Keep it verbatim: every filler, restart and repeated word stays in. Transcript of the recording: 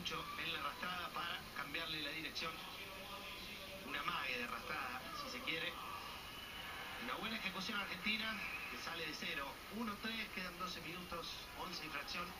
mucho en la arrastrada para cambiarle la dirección. Una mague de arrastrada, si se quiere. Una buena ejecución argentina que sale de cero. uno tres, quedan doce minutos, once y fracción.